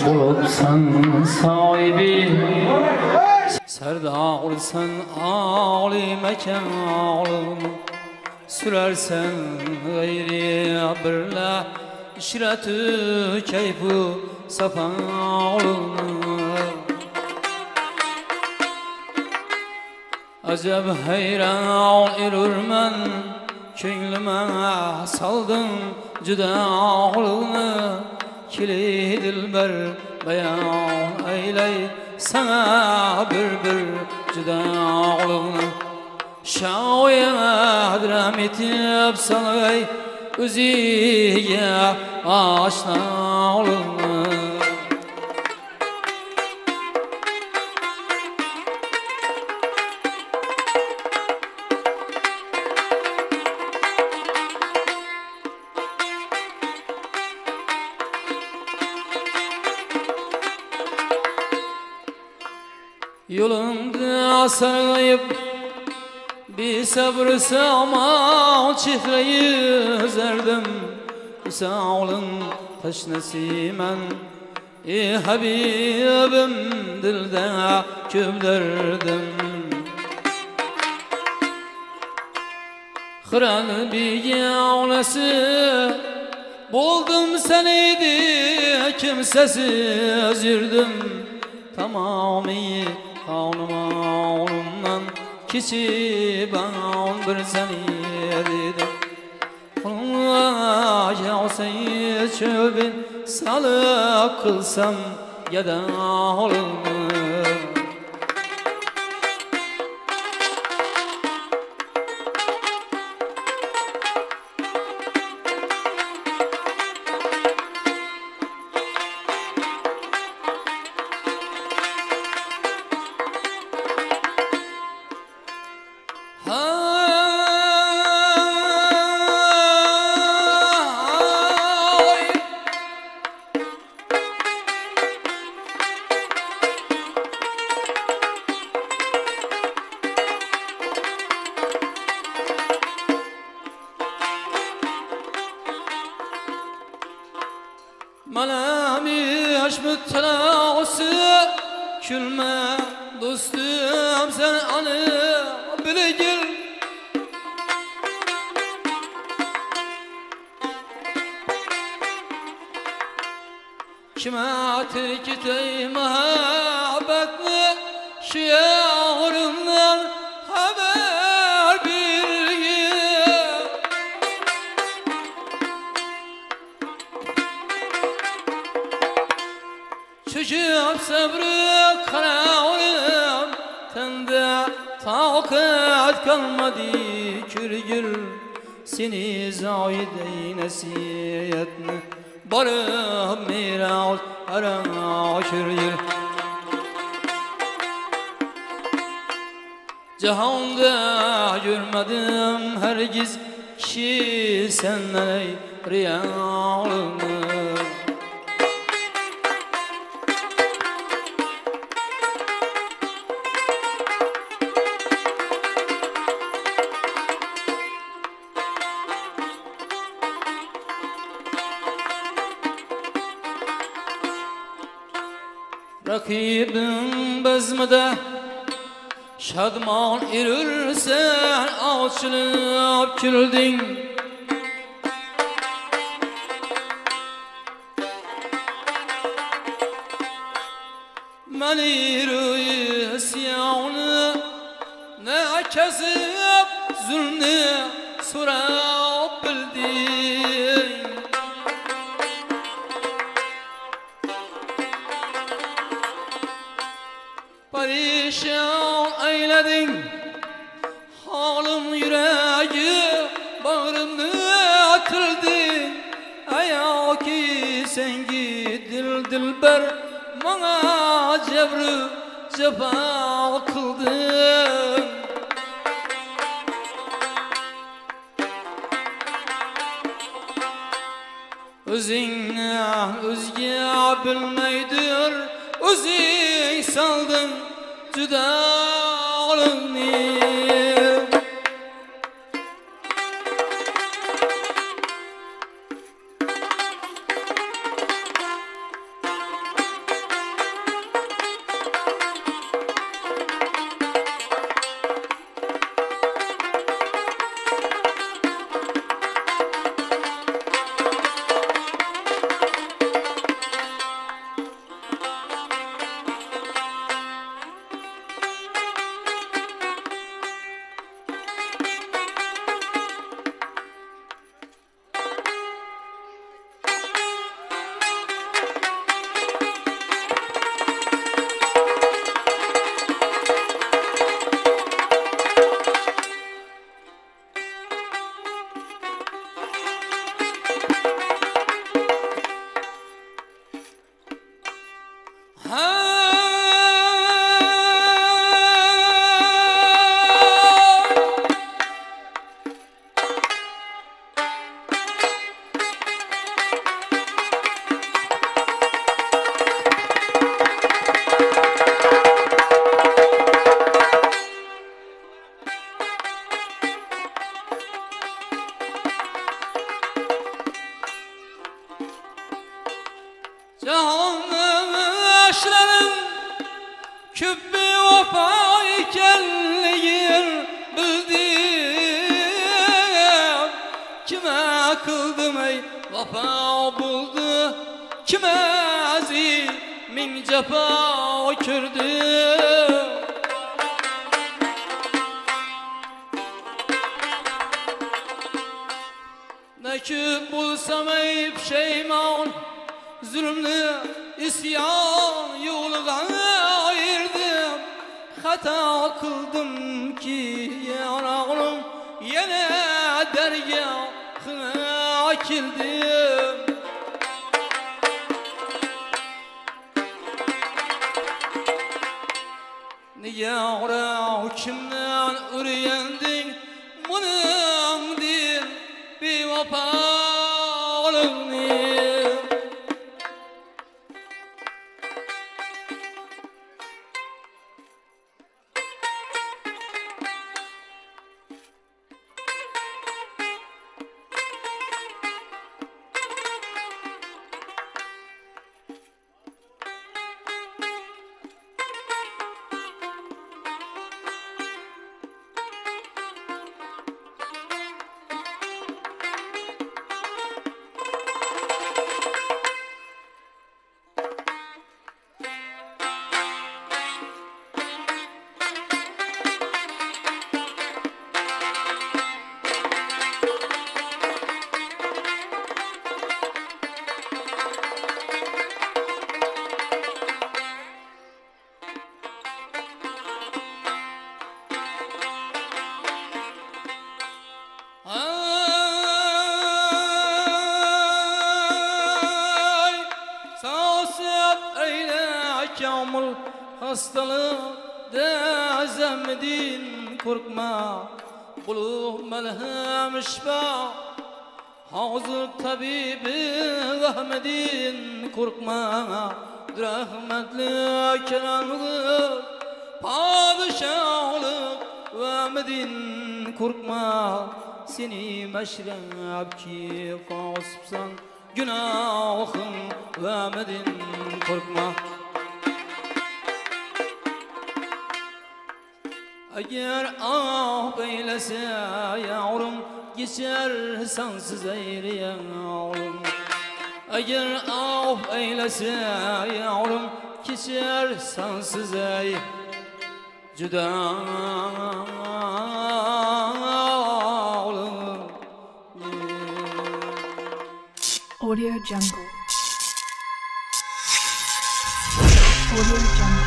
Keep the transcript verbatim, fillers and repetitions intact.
bulupsan sahibi Serdağırsan âli mekanın Sürersen gayri birle İşretü keyfu safalını Acab heyran irürmen Köynlüme saldım cüdağlığını Kili dilber bayan eyley Sana bir bir cüdağlığını Şaoya hadram etip salay Üzüye aşnalığını Yolunda sarayıp bir sabır sağma çehreyi zerdim Sağolun taşnesimen Ey Habibim dilde köplerdim Hıran bir yağlası Buldum seneydi kimsesiz yürüdüm Tamami kanıma onundan Keçi ben bir seni dedim Kuluna yağsayı çöbün Salık kılsam yada olunu Malami aşmı telası Külme dostum sen anı biligil Kime tekitey muhabbetli Şiarımdan haber bilgil Çocuk sabrı karavim Tende takat kalmadı kürgül Seni zayid eynesiyetini Barım miraç ara kürgül Cihanda görmedim hergiz Ki senden ey riyalını Rakibin bezmede Şadman erirsen açılıp küldün Men erir isyanı Ne kesip zulmü sorap bildin Perişan eyledin Halim yüreği bağrımı atıldı Aya ki sen gidil dilber Bana cebri cefa kıldın Özünden özge bilmeydir Özün saldın cüdalığını Cahanlaşların kübbü vefa ekenliğin bildim. Kime kıldım ey vefa buldu, kime aziz min cefa kürdü. Ne ki bulsam ey pişeyman, zulümlü isyan yoluna ayırdım. Hata kıldım ki yanağım yine dergâhına kildim. Niye kimden üreyendin bunun din bir vefalığını. Kamul hastalığı dezemdin korkma, buluğ melhem şifa. Hazır tabibi Ahmedin korkma, rahmetli kelamı padişahlık ve medin korkma. Seni meşrep ki kasıpsan günahın ve medin korkma. Eğer ah beylese yavrum geçer sensiz eğri yavrum. Eğer ah eylese yavrum geçer sensiz ey cüda oğlum. Audio Jungle. Audio Jungle.